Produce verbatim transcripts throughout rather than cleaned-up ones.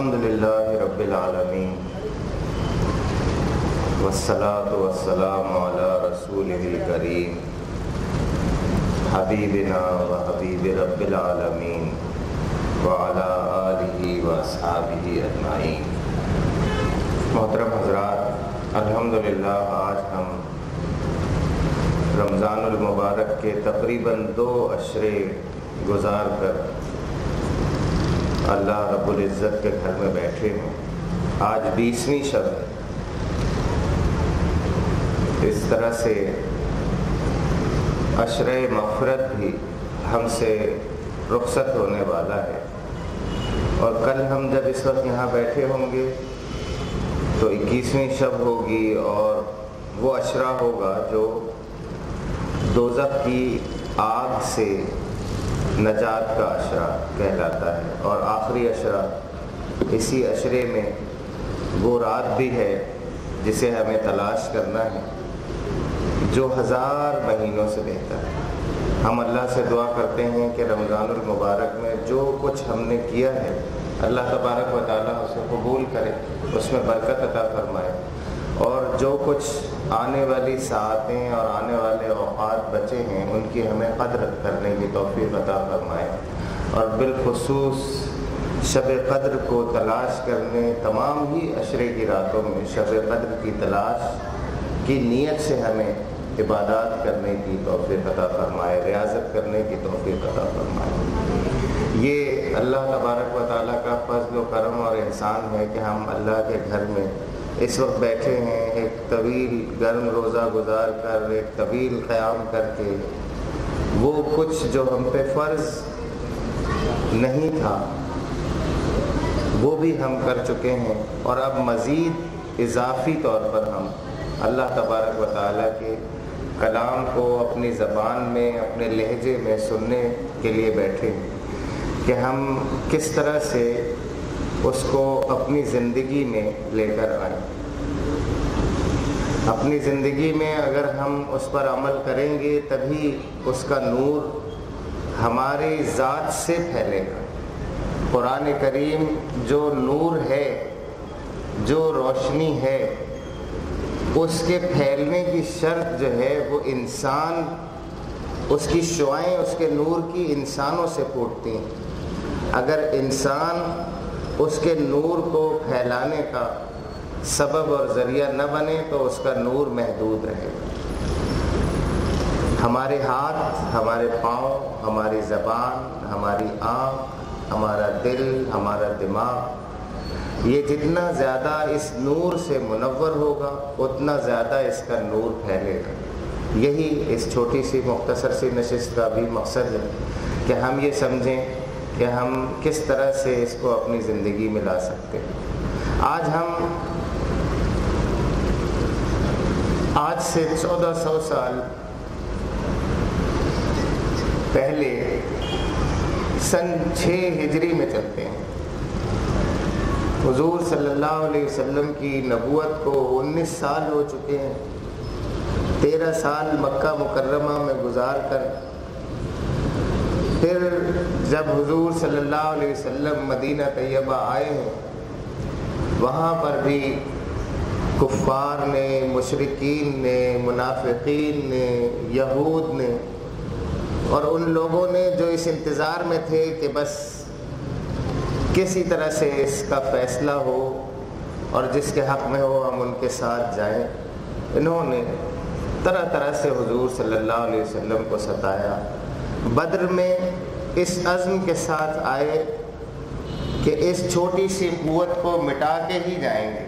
الحمدللہ رب العالمین والصلاة والسلام علی رسولہ الکریم حبیبنا و حبیب رب العالمین وعلی آلہ و اصحابہ اجمعین۔ محترم حضرات، الحمدللہ آج ہم رمضان المبارک کے تقریباً دو عشرے گزار کر اللہ رب العزت کے گھر میں بیٹھے ہیں۔ آج بیسویں شب ہے۔ اس طرح سے عشرے مغفرت بھی ہم سے رخصت ہونے والا ہے، اور کل ہم جب اس وقت یہاں بیٹھے ہوں گے تو اکیسویں شب ہوگی، اور وہ عشرہ ہوگا جو دوزخ کی آگ سے نجات کا عشرہ کہلاتا ہے، اور آخری عشرہ اسی عشرے میں وہ رات بھی ہے جسے ہمیں تلاش کرنا ہے، جو ہزار مہینوں سے بہتر ہے۔ ہم اللہ سے دعا کرتے ہیں کہ رمضان المبارک میں جو کچھ ہم نے کیا ہے اللہ تبارک و تعالیٰ اسے قبول کرے، اس میں برکت عطا فرمائے، اور جو کچھ آنے والی ساعتیں اور آنے والے اوقات بچے ہیں ان کی ہمیں قدر کرنے کی توفیق عطا فرمائے، اور بالخصوص شب قدر کو تلاش کرنے، تمام ہی عشرے کی راتوں میں شب قدر کی تلاش کی نیت سے ہمیں عبادات کرنے کی توفیق عطا فرمائے، ریاضت کرنے کی توفیق عطا فرمائے۔ یہ اللہ تبارک و تعالیٰ کا فضل و کرم اور احسان ہے کہ ہم اللہ کے گھر میں اس وقت بیٹھے ہیں، ایک طویل گرم روزہ گزار کر، ایک طویل قیام کر کے، وہ کچھ جو ہم پہ فرض نہیں تھا وہ بھی ہم کر چکے ہیں، اور اب مزید اضافی طور پر ہم اللہ تبارک و تعالیٰ کے کلام کو اپنی زبان میں، اپنے لہجے میں سننے کے لیے بیٹھے ہیں کہ ہم کس طرح سے اس کو اپنی زندگی میں لے کر آئیں۔ اپنی زندگی میں اگر ہم اس پر عمل کریں گے تبھی اس کا نور ہماری ذات سے پھیلے گا۔ قرآن کریم جو نور ہے، جو روشنی ہے، اس کے پھیلنے کی شرط جو ہے وہ انسان، اس کی شعائیں اس کے نور کی انسانوں سے پھوٹتی ہیں۔ اگر انسان اس کے نور کو پھیلانے کا سبب اور ذریعہ نہ بنے تو اس کا نور محدود رہے گا۔ ہمارے ہاتھ، ہمارے پاؤں، ہماری زبان، ہماری آنکھ، ہمارا دل، ہمارا دماغ، یہ جتنا زیادہ اس نور سے منور ہوگا اتنا زیادہ اس کا نور پھیلے گا۔ یہی اس چھوٹی سی مختصر سی نشست کا بھی مقصد ہے کہ ہم یہ سمجھیں کہ ہم کس طرح سے اس کو اپنی زندگی میں لا سکتے ہیں۔ آج ہم آج سے چودہ سو سال پہلے سن چھ ہجری میں چلتے ہیں۔ حضور صلی اللہ علیہ وسلم کی نبوت کو انیس سال ہو چکے ہیں۔ تیرہ سال مکہ مکرمہ میں گزار کر پھر جب حضور صلی اللہ علیہ وسلم مدینہ طیبہ آئے ہیں، وہاں پر بھی کفار نے، مشرکین نے، منافقین نے، یہود نے، اور ان لوگوں نے جو اس انتظار میں تھے کہ بس کسی طرح سے اس کا فیصلہ ہو اور جس کے حق میں ہو ہم ان کے ساتھ جائیں، انہوں نے طرح طرح سے حضور صلی اللہ علیہ وسلم کو ستایا۔ بدر میں اس عزم کے ساتھ آئے کہ اس چھوٹی سی قوت کو مٹا کے ہی جائیں گے،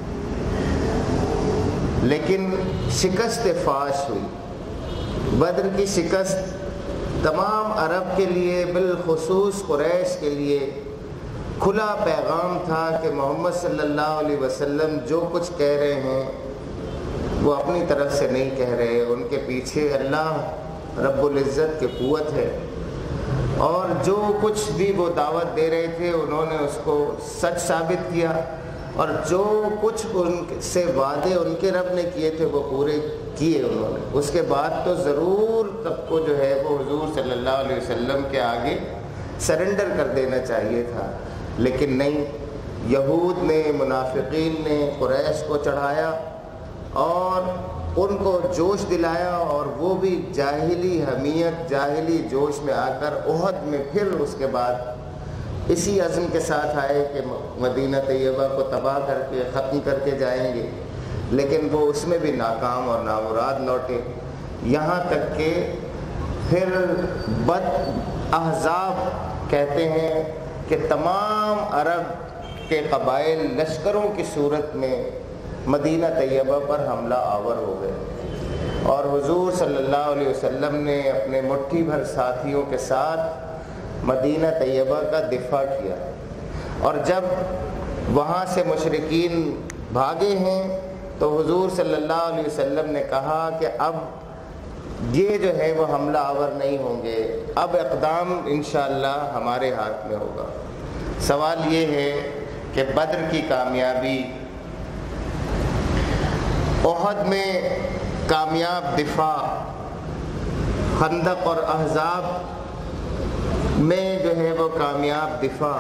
لیکن شکست فاش ہوئی۔ بدر کی شکست تمام عرب کے لیے، بالخصوص قریش کے لیے کھلا پیغام تھا کہ محمد صلی اللہ علیہ وسلم جو کچھ کہہ رہے ہیں وہ اپنی طرف سے نہیں کہہ رہے، ان کے پیچھے اللہ رب العزت کی قوت ہے، اور جو کچھ بھی وہ دعوت دے رہے تھے انہوں نے اس کو سچ ثابت کیا، اور جو کچھ ان سے وعدے ان کے رب نے کیے تھے وہ پورے کیے انہوں نے۔ اس کے بعد تو ضرور سب کو جو ہے وہ حضور صلی اللہ علیہ وسلم کے آگے سرنڈر کر دینا چاہیے تھا، لیکن نہیں، یہود نے، منافقین نے قریش کو چڑھایا اور ان کو جوش دلایا، اور وہ بھی جاہلی حمیت، جاہلی جوش میں آ کر احد میں پھر اس کے بعد اسی عزم کے ساتھ آئے کہ مدینہ طیبہ کو تباہ کر کے ختم کر کے جائیں گے، لیکن وہ اس میں بھی ناکام اور نامراد لوٹے، یہاں تک کہ پھر بد احزاب کہتے ہیں کہ تمام عرب کے قبائل لشکروں کی صورت میں مدینہ طیبہ پر حملہ آور ہو گئے، اور حضور صلی اللہ علیہ وسلم نے اپنے مٹھی بھر ساتھیوں کے ساتھ مدینہ طیبہ کا دفاع کیا، اور جب وہاں سے مشرکین بھاگے ہیں تو حضور صلی اللہ علیہ وسلم نے کہا کہ اب یہ جو ہے وہ حملہ آور نہیں ہوں گے، اب اقدام انشاءاللہ ہمارے ہاتھ میں ہوگا۔ سوال یہ ہے کہ بدر کی کامیابی، احد میں کامیاب دفاع، خندق اور احزاب میں جو ہے وہ کامیاب دفاع،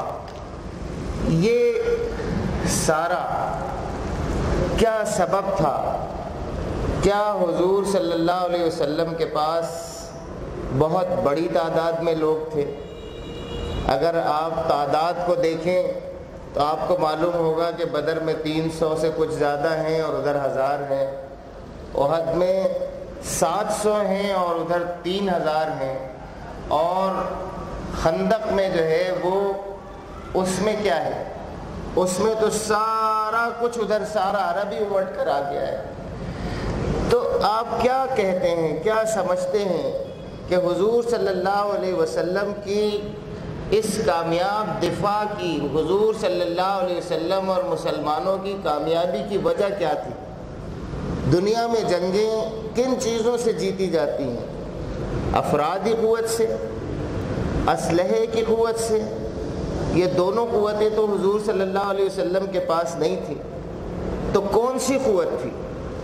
یہ سارا کیا سبب تھا؟ کیا حضور صلی اللہ علیہ وسلم کے پاس بہت بڑی تعداد میں لوگ تھے؟ اگر آپ تعداد کو دیکھیں تو آپ کو معلوم ہوگا کہ بدر میں تین سو سے کچھ زیادہ ہیں اور ادھر ہزار ہیں، احد میں سات سو ہیں اور ادھر تین ہزار ہیں، اور خندق میں جو ہے وہ اس میں کیا ہے، اس میں تو سارا کچھ ادھر سارا عرب ہی امٹ کر آ گیا ہے۔ تو آپ کیا کہتے ہیں، کیا سمجھتے ہیں کہ حضور صلی اللہ علیہ وسلم کی اس کامیاب دفاع کی، حضور صلی اللہ علیہ وسلم اور مسلمانوں کی کامیابی کی وجہ کیا تھی؟ دنیا میں جنگیں کن چیزوں سے جیتی جاتی ہیں؟ افرادی قوت سے، اسلحے کی قوت سے؟ یہ دونوں قوتیں تو حضور صلی اللہ علیہ وسلم کے پاس نہیں تھی، تو کون سی قوت تھی؟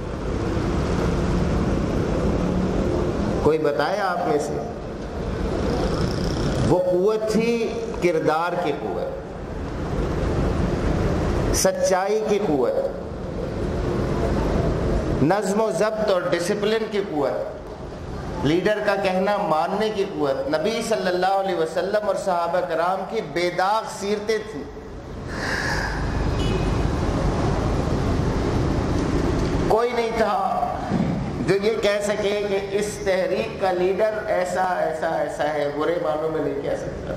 کوئی بتائے آپ میں سے؟ وہ قوت تھی کردار کی قوت، سچائی کی قوت، نظم و ضبط اور ڈسپلن کی قوت، لیڈر کا کہنا ماننے کی قوت، نبی صلی اللہ علیہ وسلم اور صحابہ کرام کی بے داغ سیرتیں تھیں۔ کوئی نہیں تھا جو یہ کہہ سکے کہ اس تحریک کا لیڈر ایسا ایسا ایسا ہے، برے معنوں میں نہیں کہہ سکتا۔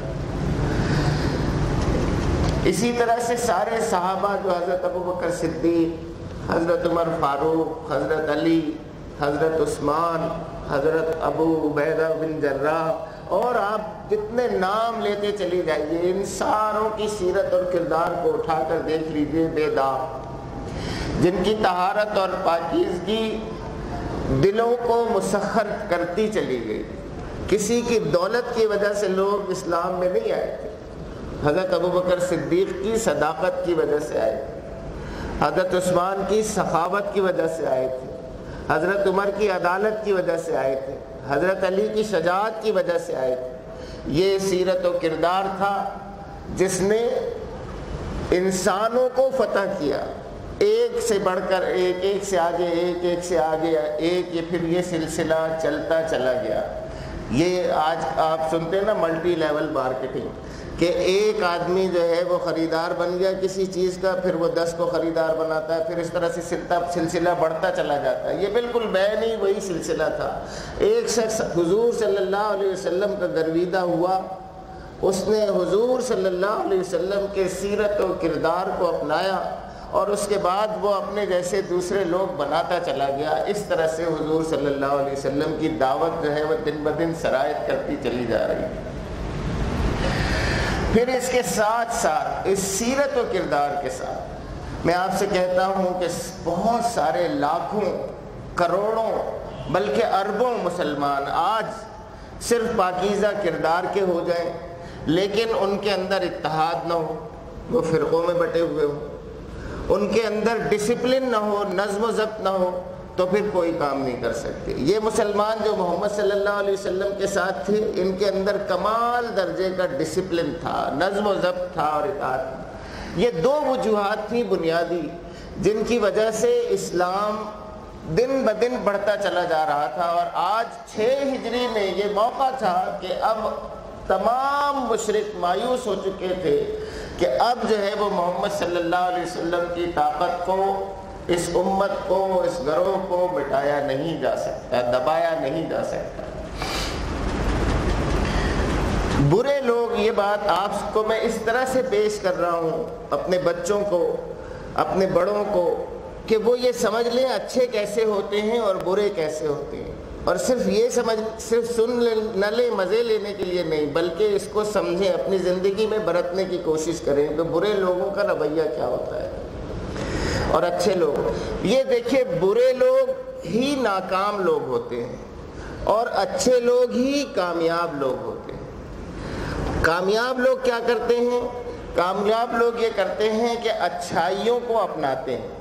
اسی طرح سے سارے صحابہ جو حضرت ابوبکر صدیق، حضرت عمر فاروق، حضرت علی، حضرت عثمان، حضرت ابو عبیدہ بن جراح، اور آپ جتنے نام لیتے چلی جائیے، ان ساروں کی سیرت اور کردار کو اٹھا کر دیکھ لیجئے، بے داغ، جن کی طہارت اور پاکیزگی دلوں کو مسخر کرتی چلی گئی۔ کسی کی دولت کی وجہ سے لوگ اسلام میں نہیں آئے تھے، حضرت ابوبکر صدیق کی صداقت کی وجہ سے آئے تھے، حضرت عثمان کی سخاوت کی وجہ سے آئے تھے، حضرت عمر کی عدالت کی وجہ سے آئے تھے، حضرت علی کی شجاعت کی وجہ سے آئے تھے۔ یہ سیرت و کردار تھا جس نے انسانوں کو فتح کیا، ایک سے بڑھ کر ایک، ایک سے آگے ایک، ایک سے آگے ایک، یہ پھر یہ سلسلہ چلتا چلا گیا۔ یہ آج آپ سنتے ہیں نا ملٹی لیول مارکیٹنگ، کہ ایک آدمی جو ہے وہ خریدار بن گیا کسی چیز کا، پھر وہ دس کو خریدار بناتا ہے، پھر اس طرح سے سلسلہ بڑھتا چلا جاتا ہے۔ یہ بالکل بین ہی وہی سلسلہ تھا۔ ایک شخص حضور صلی اللہ علیہ وسلم کا گرویدہ ہوا، اس نے حضور صلی اللہ علیہ وسلم کے سیرت و کردار کو اپنایا، اور اس کے بعد وہ اپنے جیسے دوسرے لوگ بناتا چلا گیا۔ اس طرح سے حضور صلی اللہ علیہ وسلم کی دعوت جو ہے وہ دن بدن سرایت کرتی چلی جا رہی ہے۔ پھر اس کے ساتھ ساتھ، اس سیرت و کردار کے ساتھ، میں آپ سے کہتا ہوں کہ بہت سارے لاکھوں، کروڑوں، بلکہ اربوں مسلمان آج صرف پاکیزہ کردار کے ہو جائیں، لیکن ان کے اندر اتحاد نہ ہو، وہ فرقوں میں بٹے ہوئے ہوں، ان کے اندر ڈسپلن نہ ہو، نظم و ضبط نہ ہو، تو پھر کوئی کام نہیں کر سکتے۔ یہ مسلمان جو محمد صلی اللہ علیہ وسلم کے ساتھ تھے، ان کے اندر کمال درجے کا ڈسپلن تھا، نظم و ضبط تھا اور اطاعت تھا۔ یہ دو وجوہات تھیں بنیادی جن کی وجہ سے اسلام دن بدن بڑھتا چلا جا رہا تھا، اور آج چھ ہجری میں یہ موقع تھا کہ اب تمام مشرک مایوس ہو چکے تھے کہ اب جو ہے وہ محمد صلی اللہ علیہ وسلم کی طاقت کو، اس امت کو، اس گروہ کو مٹایا نہیں جا سکتا، دبایا نہیں جا سکتا۔ برے لوگ، یہ بات آپ کو میں اس طرح سے پیش کر رہا ہوں اپنے بچوں کو، اپنے بڑوں کو، کہ وہ یہ سمجھ لیں اچھے کیسے ہوتے ہیں اور برے کیسے ہوتے ہیں، اور صرف یہ سمجھ صرف سن نہ لیں مزے لینے کے لیے نہیں، بلکہ اس کو سمجھیں، اپنی زندگی میں برتنے کی کوشش کریں کہ برے لوگوں کا رویہ کیا ہوتا ہے اور اچھے لوگ۔ یہ دیکھیں، برے لوگ ہی ناکام لوگ ہوتے ہیں اور اچھے لوگ ہی کامیاب لوگ ہوتے ہیں۔ کامیاب لوگ کیا کرتے ہیں؟ کامیاب لوگ یہ کرتے ہیں کہ اچھائیوں کو اپناتے ہیں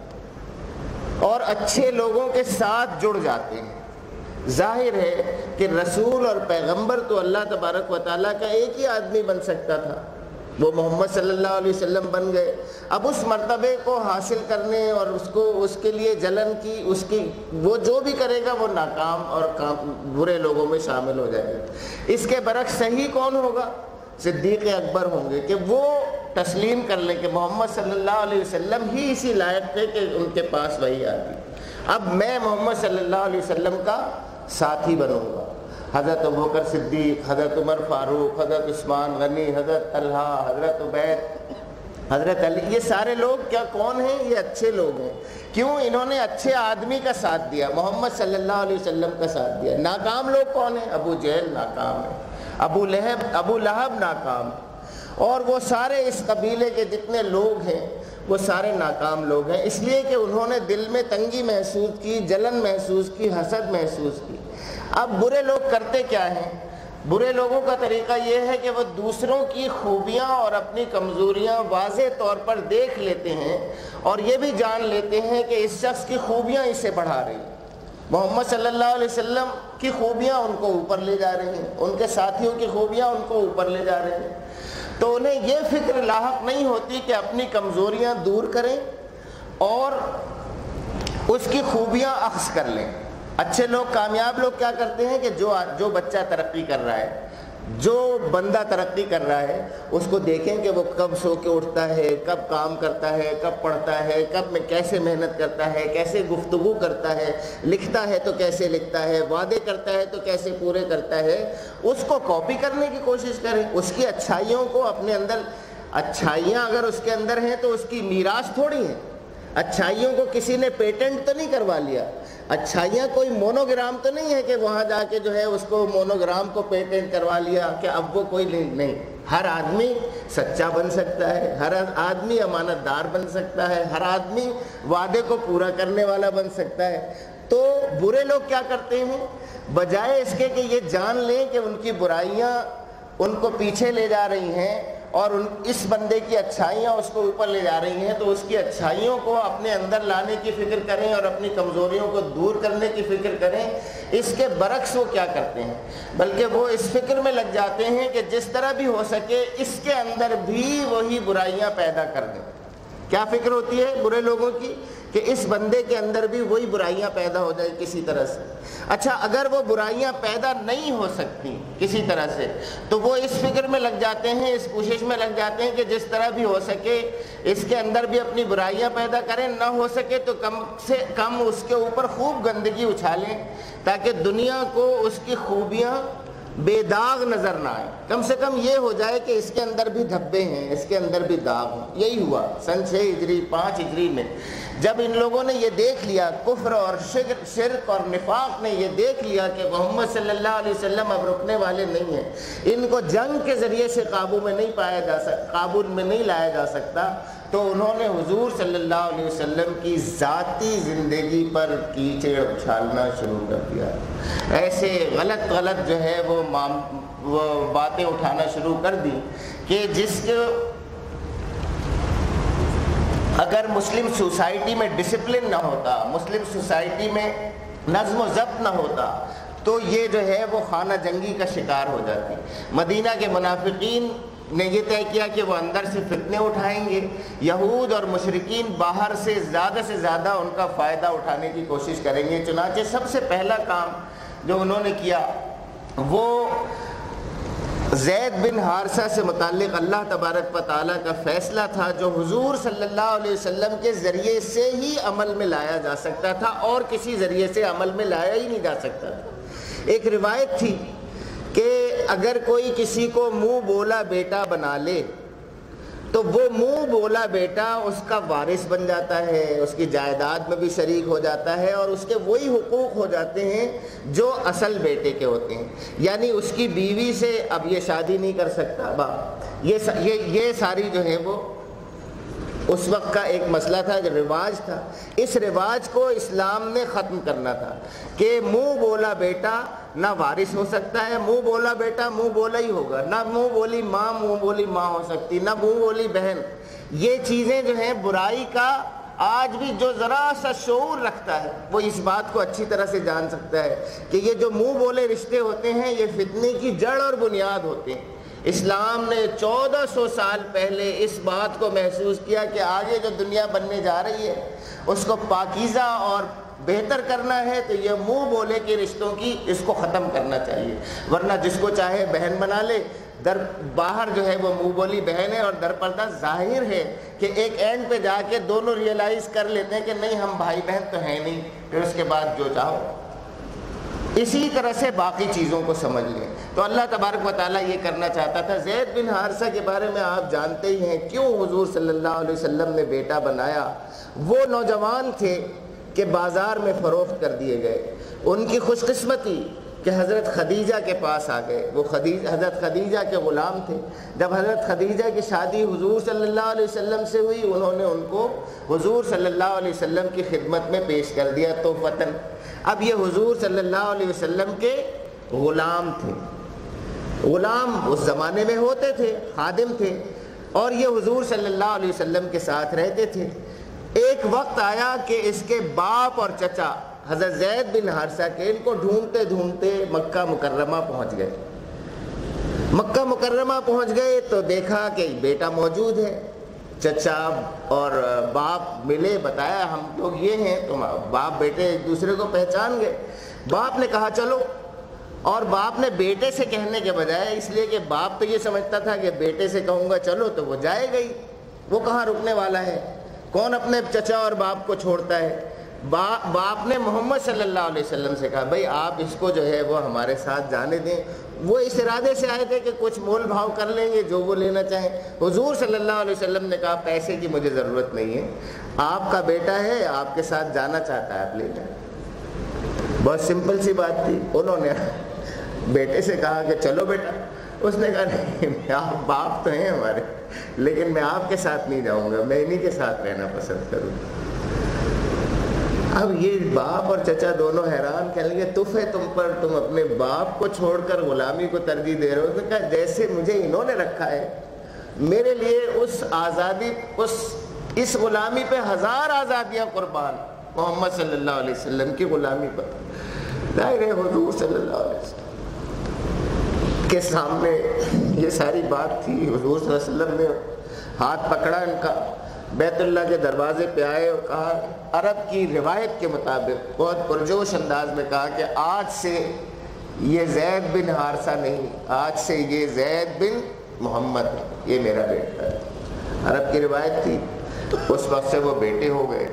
اور اچھے لوگوں کے ساتھ جڑ جاتے ہیں۔ ظاہر ہے کہ رسول اور پیغمبر تو اللہ تبارک و تعالیٰ کا ایک ہی آدمی بن سکتا تھا، وہ محمد صلی اللہ علیہ وسلم بن گئے۔ اب اس مرتبے کو حاصل کرنے اور اس کو اس کے لیے جلن کی، اس کی وہ جو بھی کرے گا وہ ناکام اور کام برے لوگوں میں شامل ہو جائے گا۔ اس کے برعکس صحیح کون ہوگا؟ صدیق اکبر ہوں گے کہ وہ تسلیم کر لیں کہ محمد صلی اللہ علیہ وسلم ہی اسی لائق تھے کہ ان کے پاس وہی آتی، اب میں محمد صلی اللہ علیہ وسلم کا ساتھی بنوں گا۔ حضرت ابوبکر صدیق، حضرت عمر فاروق، حضرت عثمان غنی، حضرت طلحہ، حضرت عبید، حضرت علی، یہ سارے لوگ کیا کون ہیں؟ یہ اچھے لوگ ہیں۔ کیوں؟ انہوں نے اچھے آدمی کا ساتھ دیا، محمد صلی اللہ علیہ وسلم کا ساتھ دیا۔ ناکام لوگ کون ہیں؟ ابو جہل ناکام ہے، ابو لہب ابو لہب ناکام، اور وہ سارے اس قبیلے کے جتنے لوگ ہیں وہ سارے ناکام لوگ ہیں، اس لیے کہ انہوں نے دل میں تنگی محسوس کی، جلن محسوس کی، حسد محسوس کی۔ اب برے لوگ کرتے کیا ہیں؟ برے لوگوں کا طریقہ یہ ہے کہ وہ دوسروں کی خوبیاں اور اپنی کمزوریاں واضح طور پر دیکھ لیتے ہیں اور یہ بھی جان لیتے ہیں کہ اس شخص کی خوبیاں اسے بڑھا رہی ہیں۔ محمد صلی اللہ علیہ وسلم کی خوبیاں ان کو اوپر لے جا رہی ہیں، ان کے ساتھیوں کی خوبیاں ان کو اوپر لے جا رہی ہیں، تو انہیں یہ فکر لاحق نہیں ہوتی کہ اپنی کمزوریاں دور کریں اور اس کی خوبیاں اخذ کر لیں۔ اچھے لوگ، کامیاب لوگ کیا کرتے ہیں کہ جو جو بچہ ترقی کر رہا ہے، جو بندہ ترقی کر رہا ہے، اس کو دیکھیں کہ وہ کب سو کے اٹھتا ہے، کب کام کرتا ہے، کب پڑھتا ہے، کب میں کیسے محنت کرتا ہے، کیسے گفتگو کرتا ہے، لکھتا ہے تو کیسے لکھتا ہے، وعدے کرتا ہے تو کیسے پورے کرتا ہے، اس کو کاپی کرنے کی کوشش کریں، اس کی اچھائیوں کو اپنے اندر۔ اچھائیاں اگر اس کے اندر ہیں تو اس کی میراث تھوڑی ہیں، اچھائیوں کو کسی نے پیٹنٹ تو نہیں کروا لیا، اچھائیاں کوئی مونوگرام تو نہیں ہے کہ وہاں جا کے جو ہے اس کو مونوگرام کو پیٹنٹ کروا لیا کہ اب وہ کوئی نہیں۔ ہر آدمی سچا بن سکتا ہے، ہر آدمی امانت دار بن سکتا ہے، ہر آدمی وعدے کو پورا کرنے والا بن سکتا ہے۔ تو برے لوگ کیا کرتے ہیں؟ بجائے اس کے کہ یہ جان لیں کہ ان کی برائیاں ان کو پیچھے لے جا رہی ہیں اور ان اس بندے کی اچھائیاں اس کو اوپر لے جا رہی ہیں، تو اس کی اچھائیوں کو اپنے اندر لانے کی فکر کریں اور اپنی کمزوریوں کو دور کرنے کی فکر کریں۔ اس کے برعکس وہ کیا کرتے ہیں؟ بلکہ وہ اس فکر میں لگ جاتے ہیں کہ جس طرح بھی ہو سکے اس کے اندر بھی وہی برائیاں پیدا کر دیں۔ کیا فکر ہوتی ہے برے لوگوں کی؟ کہ اس بندے کے اندر بھی وہی برائیاں پیدا ہو جائیں کسی طرح سے۔ اچھا، اگر وہ برائیاں پیدا نہیں ہو سکتی کسی طرح سے تو وہ اس فکر میں لگ جاتے ہیں، اس کوشش میں لگ جاتے ہیں کہ جس طرح بھی ہو سکے اس کے اندر بھی اپنی برائیاں پیدا کریں، نہ ہو سکے تو کم سے کم اس کے اوپر خوب گندگی اچھالیں تاکہ دنیا کو اس کی خوبیاں بے داغ نظر نہ آئے۔ کم سے کم یہ ہو جائے کہ اس کے اندر بھی دھبے ہیں، اس کے اندر بھی داغ ہیں۔ یہی ہوا سن چھ ہجری پانچ ہجری میں، جب ان لوگوں نے یہ دیکھ لیا، کفر اور شرک اور نفاق نے یہ دیکھ لیا کہ محمد صلی اللہ علیہ وسلم اب رکنے والے نہیں ہیں، ان کو جنگ کے ذریعے سے قابو میں نہیں پایا جا سکتا، قابو میں نہیں لایا جا سکتا، تو انہوں نے حضور صلی اللہ علیہ وسلم کی ذاتی زندگی پر کیچڑ اچھالنا شروع کر دیا۔ ایسے غلط غلط جو ہے وہ وہ باتیں اٹھانا شروع کر دی کہ جس کے اگر مسلم سوسائٹی میں ڈسپلن نہ ہوتا، مسلم سوسائٹی میں نظم و ضبط نہ ہوتا تو یہ جو ہے وہ خانہ جنگی کا شکار ہو جاتی۔ مدینہ کے منافقین نے یہ طے کیا کہ وہ اندر سے فتنے اٹھائیں گے، یہود اور مشرکین باہر سے زیادہ سے زیادہ ان کا فائدہ اٹھانے کی کوشش کریں گے۔ چنانچہ سب سے پہلا کام جو انہوں نے کیا وہ زید بن حارثہ سے متعلق اللہ تبارک و تعالیٰ کا فیصلہ تھا جو حضور صلی اللہ علیہ وسلم کے ذریعے سے ہی عمل میں لایا جا سکتا تھا، اور کسی ذریعے سے عمل میں لایا ہی نہیں جا سکتا تھا۔ ایک روایت تھی کہ اگر کوئی کسی کو منہ بولا بیٹا بنا لے تو وہ منہ بولا بیٹا اس کا وارث بن جاتا ہے، اس کی جائیداد میں بھی شریک ہو جاتا ہے، اور اس کے وہی حقوق ہو جاتے ہیں جو اصل بیٹے کے ہوتے ہیں۔ یعنی اس کی بیوی سے اب یہ شادی نہیں کر سکتا باپ، یہ یہ یہ ساری جو ہے وہ اس وقت کا ایک مسئلہ تھا، ایک رواج تھا۔ اس رواج کو اسلام نے ختم کرنا تھا کہ منہ بولا بیٹا نہ وارث ہو سکتا ہے، منہ بولا بیٹا منہ بولا ہی ہوگا، نہ منہ بولی ماں منہ بولی ماں ہو سکتی، نہ منہ بولی بہن۔ یہ چیزیں جو ہیں برائی کا آج بھی جو ذرا سا شعور رکھتا ہے وہ اس بات کو اچھی طرح سے جان سکتا ہے کہ یہ جو منہ بولے رشتے ہوتے ہیں یہ فتنے کی جڑ اور بنیاد ہوتے ہیں۔ اسلام نے چودہ سو سال پہلے اس بات کو محسوس کیا کہ آگے جو دنیا بننے جا رہی ہے اس کو پاکیزہ اور بہتر کرنا ہے تو یہ منہ بولے کے رشتوں کی اس کو ختم کرنا چاہیے، ورنہ جس کو چاہے بہن بنا لے، در باہر جو ہے وہ منہ بولی بہن ہے، اور در پردہ ظاہر ہے کہ ایک اینڈ پہ جا کے دونوں ریئلائز کر لیتے ہیں کہ نہیں ہم بھائی بہن تو ہیں نہیں، پھر اس کے بعد جو چاہو۔ اسی طرح سے باقی چیزوں کو سمجھ لیں۔ تو اللہ تبارک و تعالیٰ یہ کرنا چاہتا تھا۔ زید بن حارثہ کے بارے میں آپ جانتے ہی ہیں کیوں حضور صلی اللہ علیہ وسلم نے بیٹا بنایا۔ وہ نوجوان تھے کہ بازار میں فروخت کر دیے گئے، ان کی خوش قسمتی کہ حضرت خدیجہ کے پاس آ گئے۔ وہ خدیجہ حضرت خدیجہ کے غلام تھے۔ جب حضرت خدیجہ کی شادی حضور صلی اللہ علیہ وسلم سے ہوئی انہوں نے ان کو حضور صلی اللہ علیہ وسلم کی خدمت میں پیش کر دیا تحفتاً۔ اب یہ حضور صلی اللہ علیہ وسلم کے غلام تھے۔ غلام اس زمانے میں ہوتے تھے، خادم تھے، اور یہ حضور صلی اللہ علیہ وسلم کے ساتھ رہتے تھے۔ ایک وقت آیا کہ اس کے باپ اور چچا حضرت زید بن حارثہ کے ان کو ڈھونڈتے ڈھونڈتے مکہ مکرمہ پہنچ گئے۔ مکہ مکرمہ پہنچ گئے تو دیکھا کہ بیٹا موجود ہے۔ چچا اور باپ ملے، بتایا ہم لوگ یہ ہیں، تو باپ بیٹے ایک دوسرے کو پہچان گئے۔ باپ نے کہا چلو، اور باپ نے بیٹے سے کہنے کے بجائے، اس لیے کہ باپ تو یہ سمجھتا تھا کہ بیٹے سے کہوں گا چلو تو وہ جائے گئی، وہ کہاں رکنے والا ہے، کون اپنے چچا اور باپ کو چھوڑتا ہے۔ باپ باپ نے محمد صلی اللہ علیہ وسلم سے کہا بھائی آپ اس کو جو ہے وہ ہمارے ساتھ جانے دیں۔ وہ اس ارادے سے آئے تھے کہ کچھ مول بھاؤ کر لیں گے جو وہ لینا چاہیں۔ حضور صلی اللہ علیہ وسلم نے کہا پیسے کی مجھے ضرورت نہیں ہے، آپ کا بیٹا ہے آپ کے ساتھ جانا چاہتا ہے آپ لے جائیں۔ بہت سمپل سی بات تھی۔ انہوں نے بیٹے سے کہا کہ چلو بیٹا، اس نے کہا نہیں آپ باپ تو ہیں ہمارے، لیکن میں آپ کے ساتھ نہیں جاؤں گا، میں انہی کے ساتھ رہنا پسند کروں گا۔ اب یہ باپ اور چچا دونوں حیران، کہنے لگے تف ہے تم پر، تم اپنے باپ کو چھوڑ کر غلامی کو ترجیح دے رہے ہو۔ اس نے کہا جیسے مجھے انہوں نے رکھا ہے، میرے لیے اس آزادی اس اس غلامی پہ ہزار آزادیاں قربان، محمد صلی اللہ علیہ وسلم کی غلامی پر۔ ظاہر حضور صلی اللہ علیہ وسلم کے سامنے یہ ساری بات تھی۔ حضور صلی اللہ علیہ وسلم نے ہاتھ پکڑا ان کا، بیت اللہ کے دروازے پہ آئے اور کہا، عرب کی روایت کے مطابق بہت پرجوش انداز میں کہا کہ آج سے یہ زید بن حارثہ نہیں، آج سے یہ زید بن محمد ہے، یہ میرا بیٹا ہے۔ عرب کی روایت تھی، اس وقت سے وہ بیٹے ہو گئے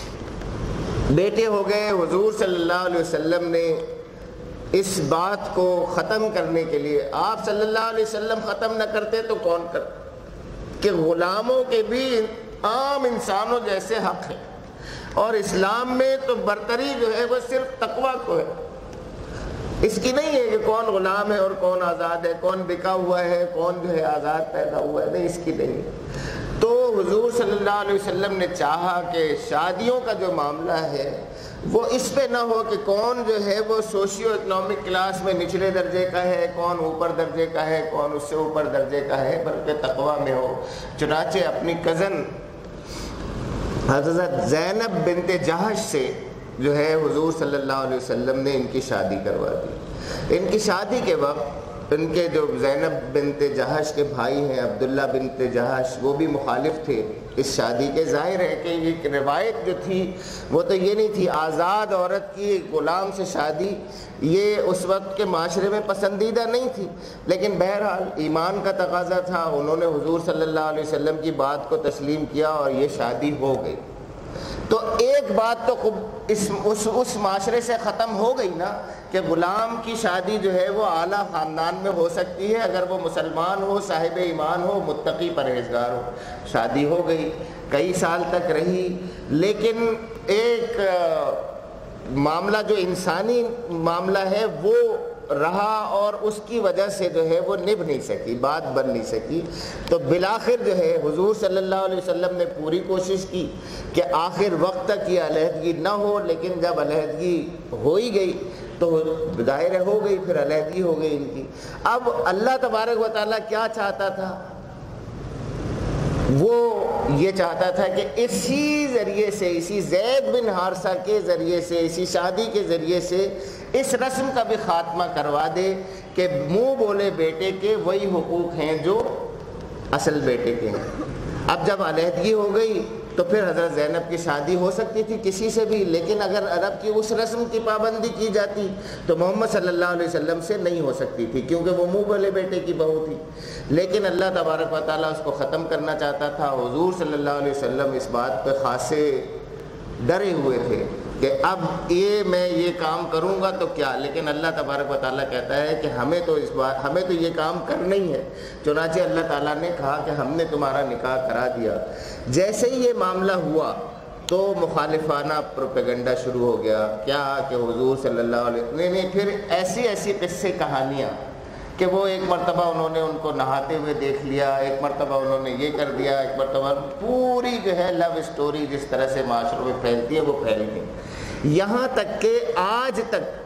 بیٹے ہو گئے حضور صلی اللہ علیہ وسلم نے اس بات کو ختم کرنے کے لیے، آپ صلی اللہ علیہ وسلم ختم نہ کرتے تو کون کرتے، کہ غلاموں کے بھی عام انسانوں جیسے حق ہے، اور اسلام میں تو برتری جو ہے وہ صرف تقویٰ کو ہے، اس کی نہیں ہے کہ کون غلام ہے اور کون آزاد ہے، کون بکا ہوا ہے کون جو ہے آزاد پیدا ہوا ہے، نہیں، اس کی نہیں ہے۔ تو حضور صلی اللہ علیہ وسلم نے چاہا کہ شادیوں کا جو معاملہ ہے وہ اس پہ نہ ہو کہ کون جو ہے وہ سوشیو اکنامک کلاس میں نچلے درجے کا ہے، کون اوپر درجے کا ہے، کون اس سے اوپر درجے کا ہے، بلکہ تقویٰ میں ہو۔ چنانچہ اپنی کزن حضرت زینب بنت جہش سے جو ہے حضور صلی اللہ علیہ وسلم نے ان کی شادی کروا دی۔ ان کی شادی کے وقت ان کے جو زینب بنت جہش کے بھائی ہیں عبداللہ بنت جہش، وہ بھی مخالف تھے اس شادی کے۔ ظاہر ہے کہ یہ روایت جو تھی وہ تو یہ نہیں تھی، آزاد عورت کی غلام سے شادی یہ اس وقت کے معاشرے میں پسندیدہ نہیں تھی، لیکن بہرحال ایمان کا تقاضا تھا، انہوں نے حضور صلی اللہ علیہ وسلم کی بات کو تسلیم کیا اور یہ شادی ہو گئی۔ تو ایک بات تو اس اس اس معاشرے سے ختم ہو گئی نا کہ غلام کی شادی جو ہے وہ اعلیٰ خاندان میں ہو سکتی ہے اگر وہ مسلمان ہو، صاحب ایمان ہو، متقی پرہیزگار ہو۔ شادی ہو گئی، کئی سال تک رہی، لیکن ایک معاملہ جو انسانی معاملہ ہے وہ رہا اور اس کی وجہ سے جو ہے وہ نبھ نہیں سکی، بات بن نہیں سکی۔ تو بالآخر جو ہے حضور صلی اللہ علیہ وسلم نے پوری کوشش کی کہ آخر وقت تک یہ علیحدگی نہ ہو، لیکن جب علیحدگی ہو ہی گئی تو ظاہر ہو گئی، پھر علیحدگی ہو گئی ان کی۔ اب اللہ تبارک و تعالیٰ کیا چاہتا تھا؟ وہ یہ چاہتا تھا کہ اسی ذریعے سے، اسی زید بن حارثہ کے ذریعے سے، اسی شادی کے ذریعے سے اس رسم کا بھی خاتمہ کروا دے کہ منہ بولے بیٹے کے وہی حقوق ہیں جو اصل بیٹے کے ہیں۔ اب جب علیحدگی ہو گئی تو پھر حضرت زینب کی شادی ہو سکتی تھی کسی سے بھی، لیکن اگر عرب کی اس رسم کی پابندی کی جاتی تو محمد صلی اللہ علیہ وسلم سے نہیں ہو سکتی تھی، کیونکہ وہ منہ بولے بیٹے کی بہو تھی۔ لیکن اللہ تبارک و تعالیٰ اس کو ختم کرنا چاہتا تھا۔ حضور صلی اللہ علیہ وسلم اس بات پہ خاصے ڈرے ہوئے تھے کہ اب یہ میں یہ کام کروں گا تو کیا، لیکن اللہ تبارک و تعالیٰ کہتا ہے کہ ہمیں تو اس بات ہمیں تو یہ کام کرنا ہی ہے۔ چنانچہ اللہ تعالیٰ نے کہا کہ ہم نے تمہارا نکاح کرا دیا۔ جیسے ہی یہ معاملہ ہوا تو مخالفانہ پروپیگنڈا شروع ہو گیا، کیا کہ حضور صلی اللہ علیہ وسلم نے پھر ایسی ایسی قصے کہانیاں کہ وہ ایک مرتبہ انہوں نے ان کو نہاتے ہوئے دیکھ لیا، ایک مرتبہ انہوں نے یہ کر دیا، ایک مرتبہ پوری جو ہے لو اسٹوری جس طرح سے معاشروں میں پھیلتی ہے وہ پھیل گئی، یہاں تک کہ آج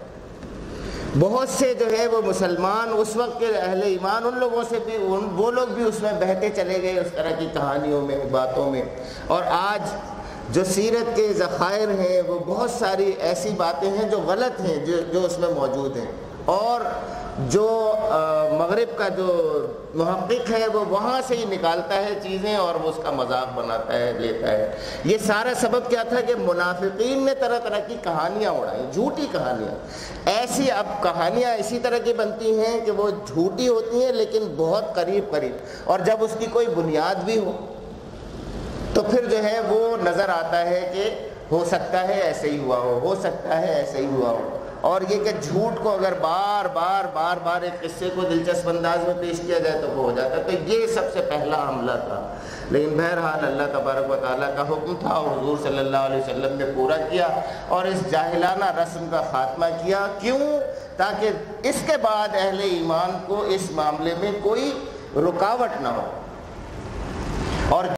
تک بہت سے جو ہے وہ مسلمان اس وقت کے اہل ایمان ان لوگوں سے بھی ان وہ لوگ بھی اس میں بہتے چلے گئے اس طرح کی کہانیوں میں، باتوں میں۔ اور آج جو سیرت کے ذخائر ہیں وہ بہت ساری ایسی باتیں ہیں جو غلط ہیں جو جو اس میں موجود ہیں، اور جو مغرب کا جو محقق ہے وہ وہاں سے ہی نکالتا ہے چیزیں اور وہ اس کا مذاق بناتا ہے، لیتا ہے۔ یہ سارا سبب کیا تھا کہ منافقین نے طرح طرح کی کہانیاں اڑائیں، جھوٹی کہانیاں۔ ایسی اب کہانیاں اسی طرح کی بنتی ہیں کہ وہ جھوٹی ہوتی ہیں لیکن بہت قریب قریب، اور جب اس کی کوئی بنیاد بھی ہو تو پھر جو ہے وہ نظر آتا ہے کہ ہو سکتا ہے ایسے ہی ہوا ہو، ہو سکتا ہے ایسے ہی ہوا ہو۔ اور یہ کہ جھوٹ کو اگر بار بار بار بار ایک قصے کو دلچسپ انداز میں پیش کیا جائے تو وہ ہو جاتا ہے، تو یہ سب سے پہلا حملہ تھا۔ لیکن بہرحال اللہ تبارک و تعالیٰ کا حکم تھا، حضور صلی اللہ علیہ وسلم نے پورا کیا اور اس جاہلانہ رسم کا خاتمہ کیا۔ کیوں؟ تاکہ اس کے بعد اہل ایمان کو اس معاملے میں کوئی رکاوٹ نہ ہو۔ اور